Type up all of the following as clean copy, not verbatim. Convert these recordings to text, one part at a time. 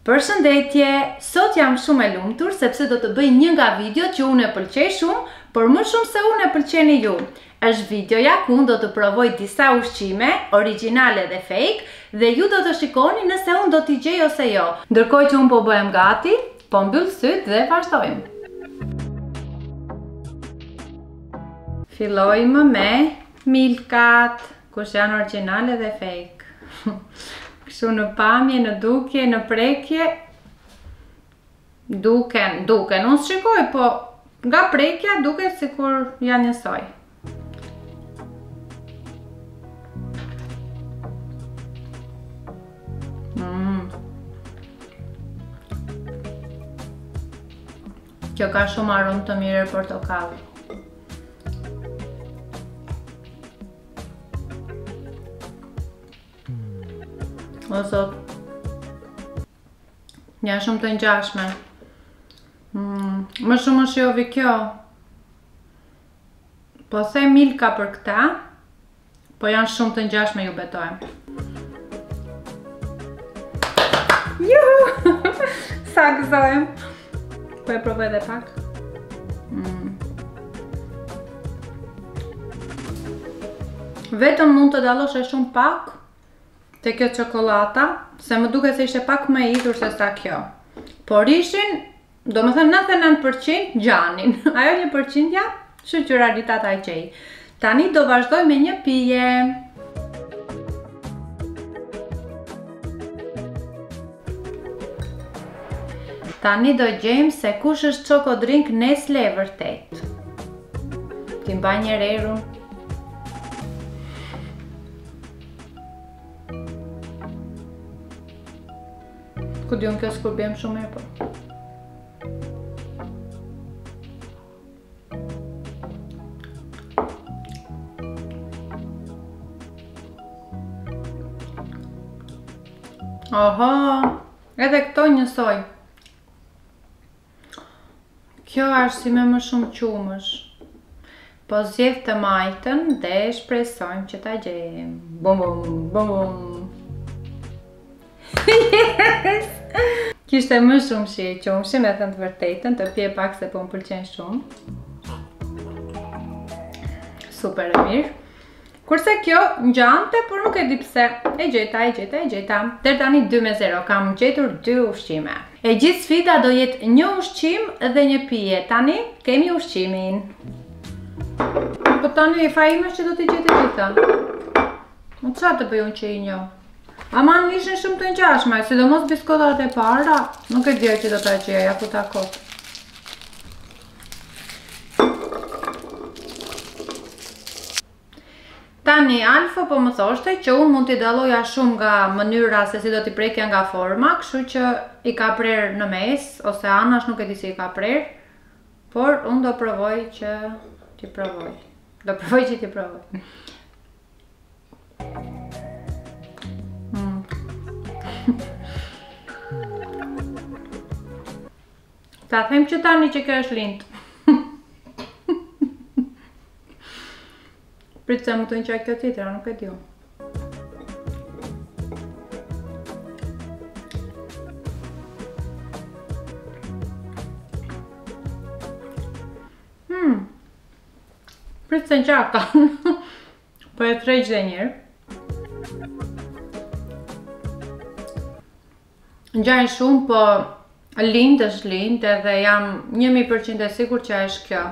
Përshëndetje, sot jam shumë e lumtur sepse do të bëj një nga videot që unë e pëlqej shumë, por më shumë se unë e pëlqeni ju. Është videoja ku unë do të provoj disa ushqime, origjinale dhe fake, dhe ju do të shikoni nëse unë do t'i gjej ose jo. Ndërkohë që unë po bëhem gati, po mbyll syt dhe vazhdojmë. Fillojmë me milkat, kush janë origjinale dhe fake. Kështu në pamje, në dukje, në prekje, duken, unë shikoj, po nga prekja duket sikur janë njësoj. Kjo ka shumë aromë të mirë portokalli. O zot, janë shumë të ngjashme. Më shumë më shijovi kjo. Po the milka për këta, po janë shumë të ngjashme, ju betoj. Juhu! Sa gëzojmë. Po e provoj edhe pak. Vetëm mund të dallosh e shumë pak te kjo çokolata, se më duket se ishte pak më e idhur se sa kjo. Por ishin, do më thënë 99% gjanin. Ajo 1% ja, shoqërarità ta qej. Tani do vazhdoj me një pije. Tani do gjejmë se kush është çokodrink Nestle e vërtet. Ti mbaj një rerun. Ku diun kjo s'kur bjem shumë mirë, po. Oho, edhe këto njësoj. Kjo është si me më shumë qumësh. Po zjedh të majtën dhe shpresojmë që ta gjejmë. Bum bum, bum bum. Yes! Kishte më shumë shi e qumshi, me thënë të vërtetën, të pje pak se po më pëlqen shumë. Super e mirë. Kurse kjo ngjante, por nuk e di pse. E gjeta. Deri tani 2-0, kam gjetur 2 ushqime. E gjithë sfida do jetë një ushqim dhe një pije. Tani kemi ushqimin. Po tani e fajime që do t'i gjete gjitha. Në qa të bëjun që i njo? Aman ishin shumë të ngjashme, sidomos biskotat e para, nuk e dija që do ta gjeja, ja ku takot. Tani Alfa po më thoshte që unë mund t'i dalloja shumë nga mënyra se si do t'i prekja nga forma, kështu që i ka prerë në mes, ose anash nuk e di si i ka prerë, por unë do provoj që t'i provoj. Ta them që tani që kjo është lind. Pritë se më të nqaj kjo tjetëra, nuk e dio. Pritë se nqaka. Po e threjq dhe njërë. Ngjajnë shumë, po lind është lind, edhe jam 1000% e sigur që është kjo.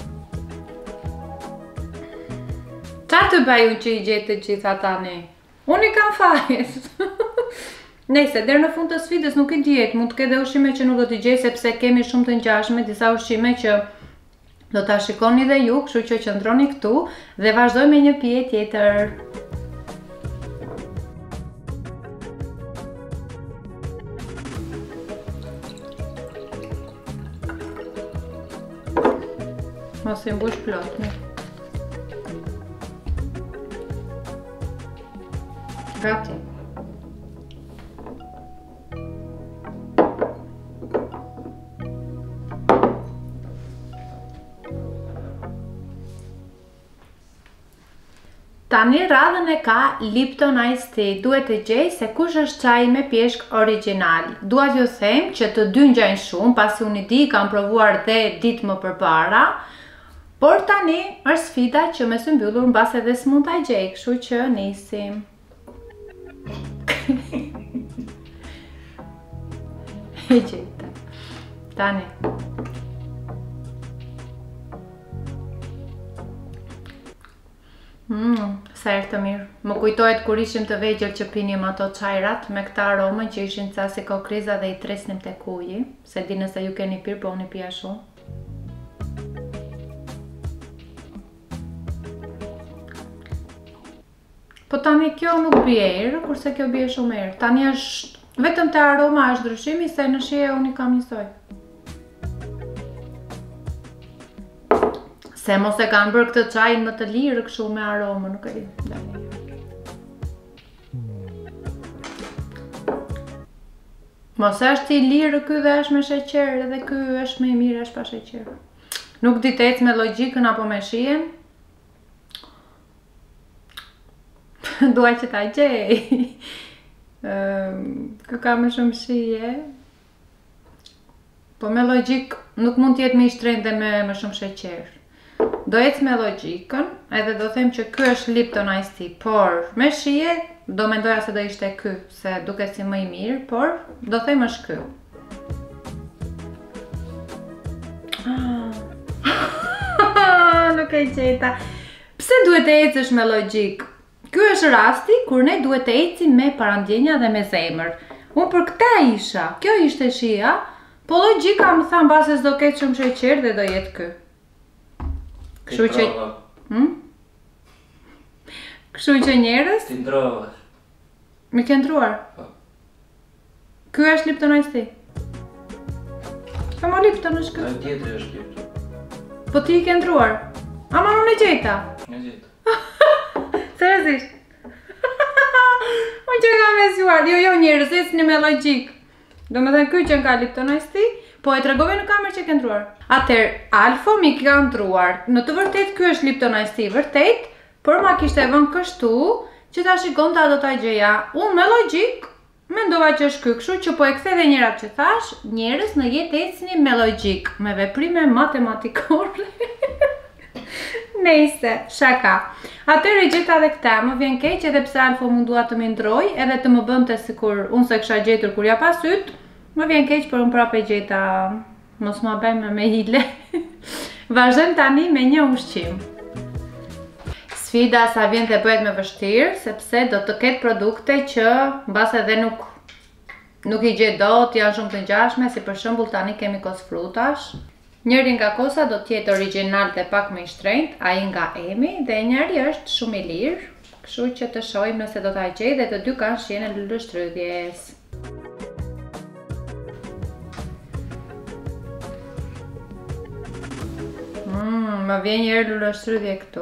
Qa të baju që i gjetë të gjitha tani? Unë i kam fajes. Nese, deri në fund të sfidës nuk i djetë, mund të ketë ushqime që nuk do t'i gjej sepse kemi shumë të ngjashme, disa ushqime që do ta shikoni dhe ju, kështu që qëndroni këtu dhe vazhdoj me një pije tjetër. Mos i mbush plot, mirë. Gati. Tani radhën e ka Lipton Iced Tea. Duhet të gjej se kush është çaji me pjeshk origjinal. Dua t'ju them që të dy ngjajnë shumë, pasi unë i di, kam provuar dhe ditë më përpara. Por tani është sfida që me së mbyllur mbas edhe s'mund ta gjej, kështu që nisim. E gjeta. Tani. Sa herë të mirë. Më kujtohet kur ishim të vegjël që pinim ato çajrat me këtë aromën që ishin ca si kokriza dhe i tresnim tek uji. Se di nëse ju keni pirë, po unë i pija shumë. Po tani kjo nuk bie erë, kurse kjo bie shumë erë. Tani është vetëm te aroma është ndryshimi, se në shije unë i kam njësoj. Se mos e kanë bërë këtë çajin më të lirë kështu me aromë, nuk e di. Mos është i lirë ky dhe është me sheqer, edhe ky është më i mirë është pa sheqer. Nuk di të ecë me logjikën apo me shijen. Dua që ta gjej. Kë ka më shumë shije. Po me logjik nuk mund t'jetë më i shtrenjtë dhe me më shumë sheqer. Do ecë me logjikën, edhe do them që ky është Lipton Iced Tea, por me shije do mendoja se do ishte ky, se duket si më i mirë, por do them është ky. Nuk e gjeta. Pse duhet të ecësh me logjik? Ky është rasti kur ne duhet të ecim me parandjenja dhe me zemër. Unë për këta isha, kjo ishte shija, po logjika më tha mbase s'do ketë shumë sheqer dhe do jetë ky. Kështu që... Kështu që njerëz? Ti ndrove. Mi ke ndruar? Po. Ky është Lipton Iced Tea. Po ma Lipton është ky. Tjetri është Lipton. Po ti i ke ndruar? Ama unë e gjeta. E gjeta. Seriozisht. Unë që kam mesuar. Jo njerëz, ecni me logjik. Do me thënë ky që ka Lipton Iced Tea, po e tregove në kamerë që ke ndruar. Atëherë, Alfo mi ka ndruar. Në të vërtet ky është Lipton Iced Tea, vërtet, por ma kishte vënë kështu që ta shikonte do ta gjeja. Unë me logjik mendova që është ky, kështu që po e kthe edhe njërat që thash, njerëz në jetë ecni me logjik, me veprime matematikore. Nejse, shaka. Atëherë gjeta edhe këta, më vjen keq edhe pse Alfo mundua të më ndroj, edhe të më bënte sikur unë se kisha gjetur kur ja pa syt. Më vjen keq, por unë prapë gjeta, mos ma bëjmë me hile. Vazhdojmë tani me një ushqim. Sfida sa vjen të bëhet me vështirë, sepse do të ketë produkte që mbas edhe nuk i gjet dot, janë shumë të ngjashme, si për shembull tani kemi kos frutash. Njëri nga kosa do t'jetë origjinal dhe pak më i shtrenjtë, ai nga Emi, dhe njëri është shumë i lirë, kështu që të shohim nëse do ta gjej dhe të dy kanë shijen e luleshtrydhjes. Më vjen një herë luleshtrydhje këtu.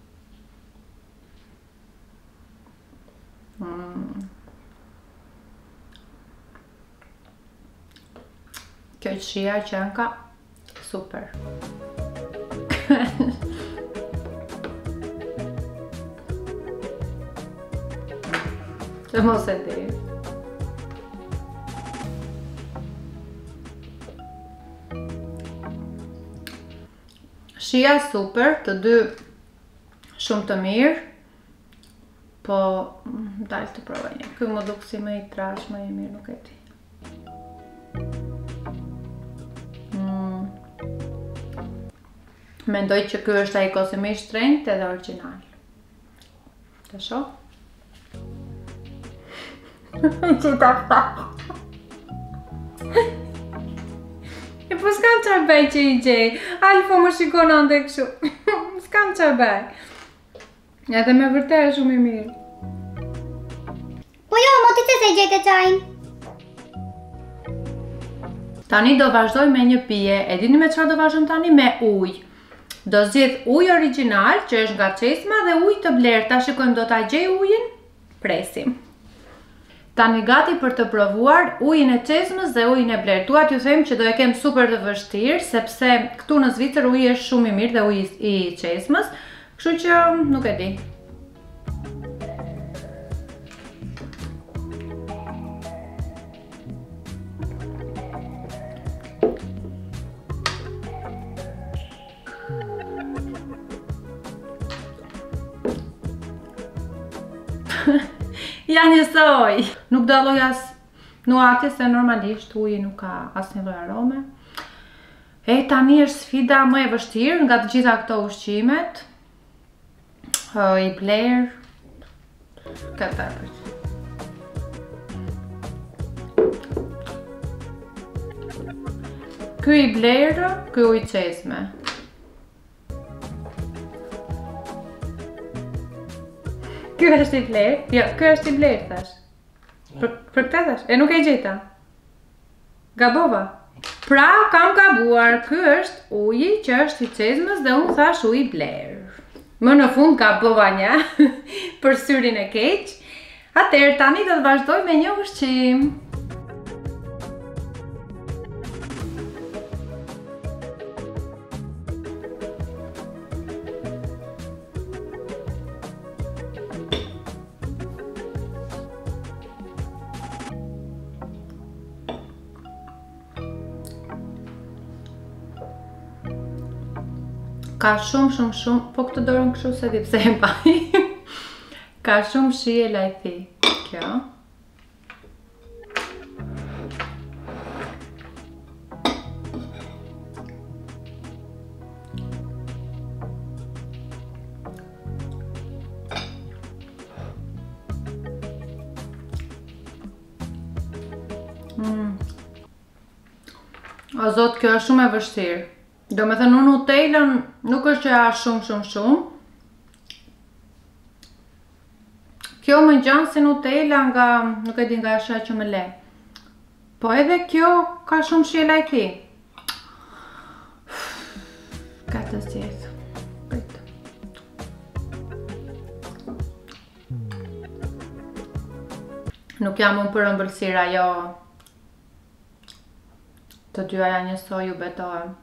Kjo është shija që ka super. Të mos e di. Shija super, të dy shumë të mirë, po dalë të provoj një. Ky më duk si më i trash, më i mirë, nuk e di. Mendoj që ky është ai kosi më i shtrenjtë edhe origjinal. Të shoh? Që ta fa. E po s'kam çfarë bëj që i gjej. Alfo më shikon ande kështu. S'kam çfarë bëj. Edhe me vërtet është shumë i mirë. Po jo, mo ti se gjete çajin. Tani do vazhdoj me një pije. E dini me çfarë do vazhdojmë tani? Me ujë. Do zgjedh ujë origjinal që është nga çesma dhe ujë të blerë. Ta shikojmë do ta gjej ujin. Presim. Tani gati për të provuar ujin e çesmës dhe ujin e blerë. Dua t'ju them që do e kem super të vështirë, sepse këtu në Zvicër uji është shumë i mirë dhe uji i çesmës, kështu që nuk e di. Ja njësoj. Nuk dalloj as nuhatje se normalisht uji nuk ka asnjë lloj arome. E tani është sfida më e vështirë nga të gjitha këto ushqimet. I bler. Këta Ky i blerë, ky ujë çesme. Ky është i blerë? Jo, ky është i blerë thash. Për këtë thash? E nuk e gjeta. Gabova. Pra, kam gabuar. Ky është uji që është i çesmës dhe unë thash uji i blerë. Më në fund gabova një për syrin e keq. Atëherë tani do të vazhdoj me një ushqim. Ka shumë, po këtë dorën kështu se di pse e mbaj. Ka shumë shije lajthi. Kjo. O zot, kjo është shumë e vështirë. Do me thënë, Nutellën nuk është që është shumë. Kjo më ngjan si Nutella nga, nuk e di nga asha që më le. Po edhe kjo ka shumë shije lajthi. Ka të zgjedh. Prit. Nuk jam unë për ëmbëlsira, jo. Të dyja janë njësoj, ju betohem.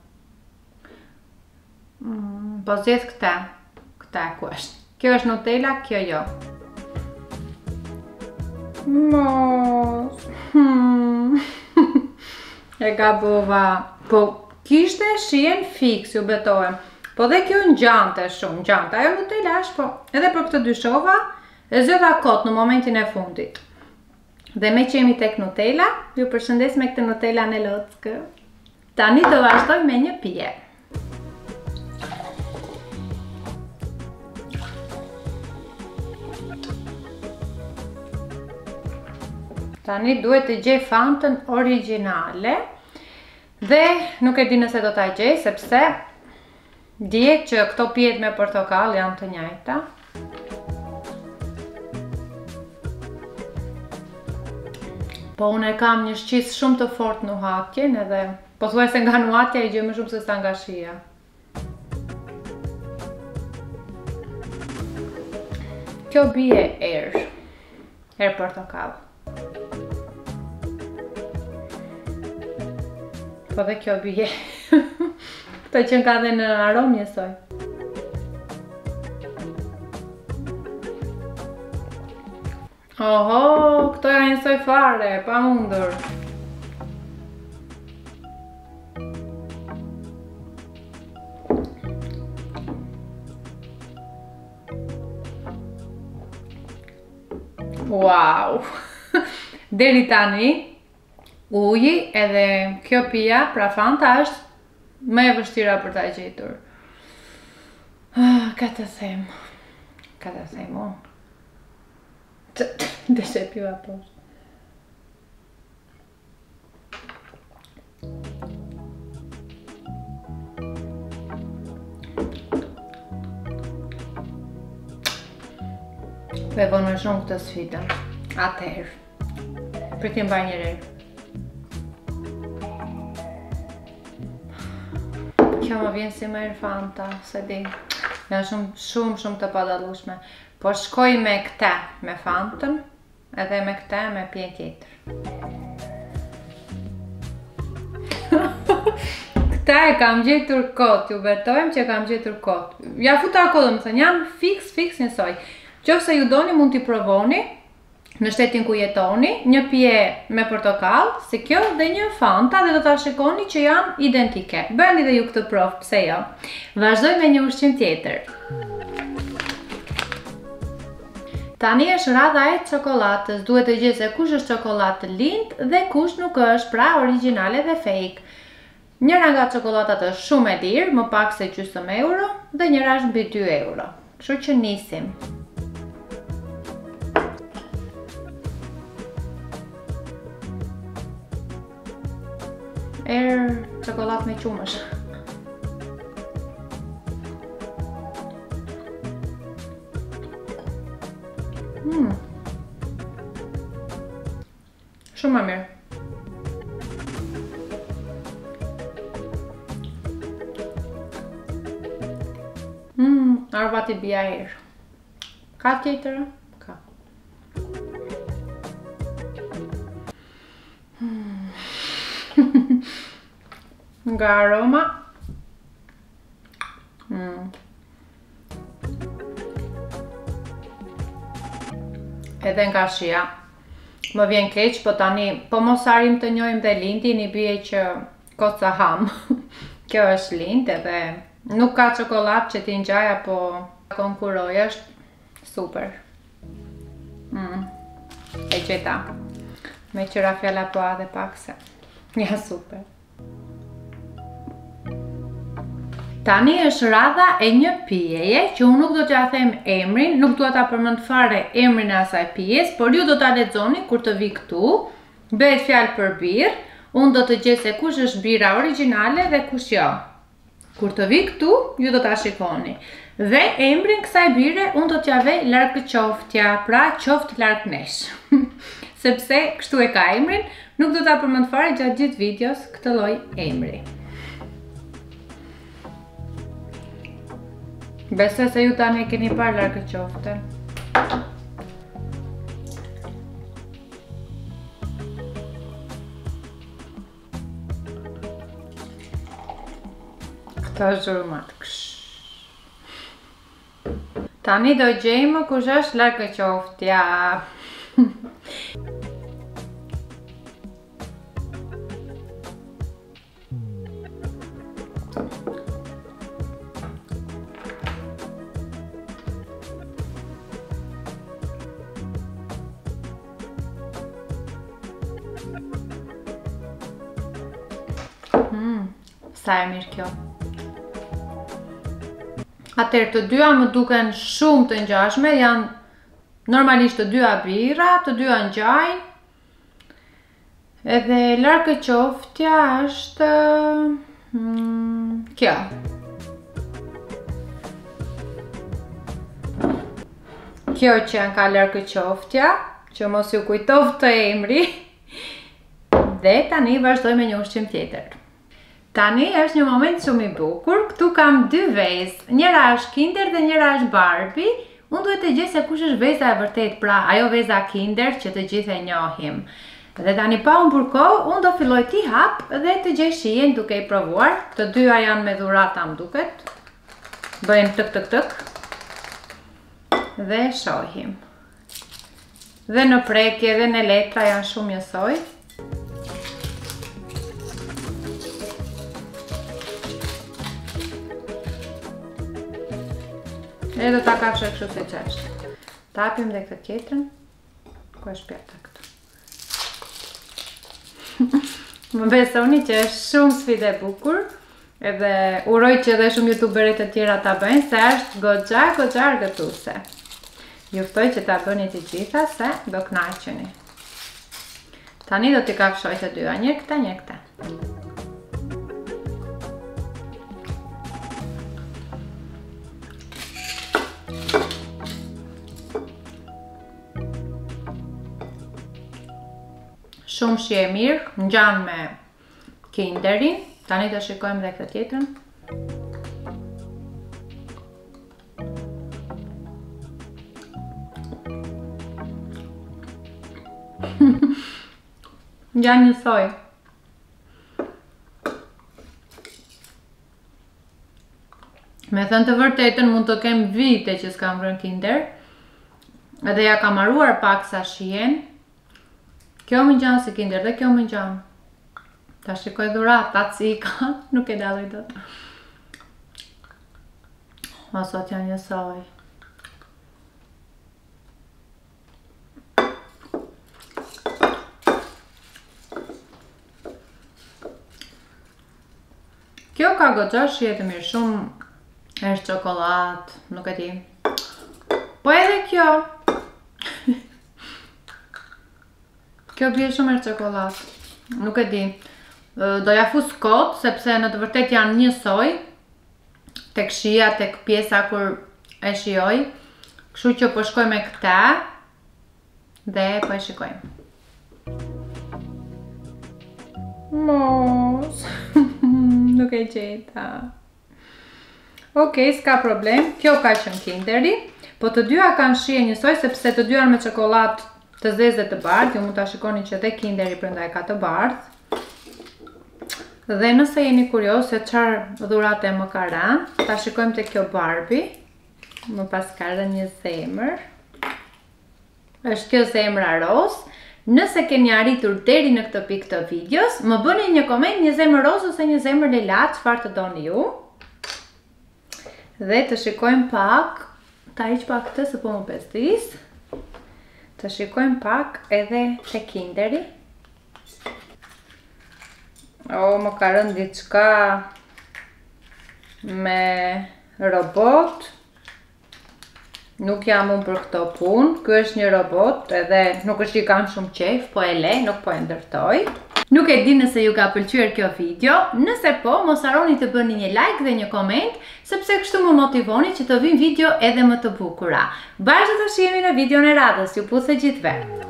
Po zgjedh këta. Këta ku është. Kjo është Nutella, kjo jo. Mos. E gabova. Po kishte shijen fiks, ju betohem. Po dhe kjo ngjante shumë, ngjante. Ajo Nutella është, po edhe për këtë dyshova, e zgjodha kot në momentin e fundit. Dhe me që jemi tek Nutella, ju përshëndes me këtë Nutella në Lockë. Tani do vazhdoj me një pije. Tani duhet të gjej Fantën origjinale dhe nuk e di nëse do ta gjej sepse dihet që këto pijet me portokall janë të njëjta. Po unë e kam një shqis shumë të fort në nuhatjen edhe pothuajse nga nuhatja i gjej më shumë se sa nga shija. Kjo bie erë portokall. Po dhe kjo bie. Këto që ka dhe në aromë njësoj. Oho, këto janë njësoj fare, pa mundur. Wow! Deri tani, uji edhe kjo pija, pra Fanta është më e vështira për ta gjetur. Ka të them unë. Dhe se piva poshtë. Po e vonë shumë këtë sfidën. Atëherë. Për t'im baj njëre. Kjo më vjen si më erë Fanta, se di. Janë shumë të padallueshme. Po shkoj me këta, me Fantën, edhe me këta, me pije tjetër. Këta e kam gjetur kot, ju betojmë që kam gjetur kot. Ja futa kodë, më thënë, jam fix njësoj. Qofse ju doni mund t'i provoni në shtetin ku jetoni, një pije me portokall, si kjo, dhe një Fanta dhe do t'a shikoni që janë identike. Bëni dhe ju këtë provë, pse jo. Vazhdoj me një ushqim tjetër. Tani është radha e çokoladës. Duhet të gjej se kush është çokoladë lind dhe kush nuk është, pra origjinale dhe fake. Njëra nga çokoladat është shumë e lirë, më pak se gjysmë euro, dhe njëra është mbi 2 euro. Kështu që nisim. Çokoladë me qumësh. Shumë më mirë. Arvati bia herë. Ka tjetër? Ka. Nga aroma. Edhe nga shija. Më vjen keq, po tani, po mos arim të njohim dhe lindin, i bie që koca ham. Kjo është lind edhe nuk ka çokoladë që ti ngjaj apo konkuroj, është super. E gjeta. Me qëra fjalla po adhe pak se. Ja, super. Tani është radha e një pijeje që unë nuk do t'ja them emrin, nuk do ta përmend fare emrin e asaj pijes, por ju do ta lexoni kur të vi këtu. Bëhet fjalë për birrë, unë do të gjej se kush është bira origjinale dhe kush jo. Kur të vi këtu, ju do ta shikoni. Dhe emrin kësaj bire unë do t'ja vej largëqoftja, pra qoftë larg nesh. Sepse kështu e ka emrin, nuk do ta përmend fare gjatë gjithë videos këtë lloj emri. Besoj se ju tani e keni parë largëqoftën. Këta zhurmat. Tani do gjejmë kush është largëqoftja. Sa e mirë kjo. Atëherë të dyja më duken shumë të ngjashme, janë normalisht të dyja birra, të dyja ngjajnë. Edhe largëqoftja është kjo. Kjo që janë ka largëqoftja, që mos ju kujtoft të emri. Dhe tani vazhdoj me një ushqim tjetër. Tani është një moment shumë i bukur. Këtu kam dy vezë. Njëra është Kinder dhe njëra është Barbie. Unë duhet të gjej se kush është veza e vërtet, pra ajo veza Kinder që të gjithë e njohim. Dhe tani pa humbur kohë, unë do filloj t'i hap dhe të gjej shijen duke i provuar. Të dyja janë me dhurata më duket. Bëjmë tëk tëk tëk. Dhe shohim. Dhe në prekje dhe në letra janë shumë njësoj. E do ta kafshë kështu si që është. Tapim dhe këtë tjetrën. Ku është pjata këtu? Më besoni që është shumë sfidë e bukur. Edhe uroj që edhe shumë youtuberit të tjera ta bëjnë, se është goxha argëtuese. Juftoj që ta bëni të gjitha se do kënaqeni. Tani do t'i kafshoj të dyja, një këta, një këta. Shumë shi e mirë, ngjan me Kinderin. Tani do shikojmë dhe këtë tjetrën. Ngjan njësoj. Me thënë të vërtetën, mund të kem vite që s'kam vrënë Kinder. Edhe ja kam haruar pak sa shijen. Kjo më ngjan si Kinder dhe kjo më ngjan. Ta shikoj dhuratat si i ka, nuk e dalloj dot. Ma sot janë njësoj. ka goxha, shihet mirë, shumë është çokoladë, nuk e di. Po edhe kjo. Kjo bie shumë erë çokoladë. Nuk e di. Do ja fus kot, sepse në të vërtet janë njësoj. Tek shija, tek pjesa kur e shijoj. Kështu që po shkoj me këta. Dhe po e shikojmë. Mos. Nuk e gjeta. Okej, s'ka problem. Kjo ka qenë Kinderi. Po të dyja kanë shije njësoj, sepse të dyja me çokoladë të zezë dhe të bardhë. Ju mund ta shikoni që edhe Kinderi brenda ka të bardhë. Dhe nëse jeni kurioz se çfarë dhurate më ka rënë, ta shikojmë te kjo Barbie. Më pas ka rënë një zemër. Është kjo zemra roz. Nëse keni arritur deri në këtë pikë të videos, më bëni një koment, një zemër roz ose një zemër lila, çfarë të doni ju. Dhe të shikojmë pak, ta hiq pak këtë se po më pestis. Të shikojmë pak edhe te Kinderi. Më ka rënë diçka me robot. Nuk jam unë për këto punë. Ky është një robot, edhe nuk është që i kam shumë qejf, po e le, nuk po e ndërtoj. Nuk e di nëse ju ka pëlqyer kjo video. Nëse po, mos harroni të bëni një like dhe një koment, sepse kështu më motivoni që të vinë video edhe më të bukura. Bashkë të shihemi në videon e radhës. Ju pusë gjithëve.